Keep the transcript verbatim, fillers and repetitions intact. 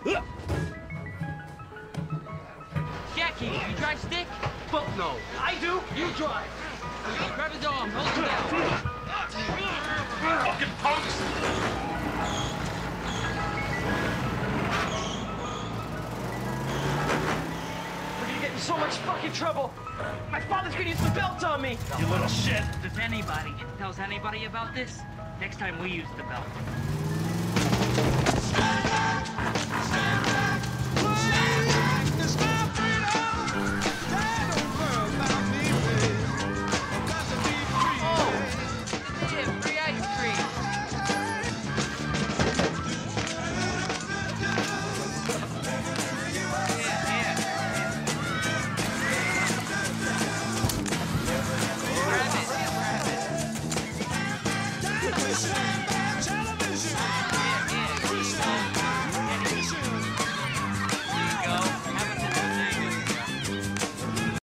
Jackie, you drive stick? Fuck no. I do. You drive. Grab his arm, hold him down. Fucking punks! We're gonna get in so much fucking trouble. My father's gonna use the belt on me. You little shit. If anybody tells anybody about this, next time we use the belt.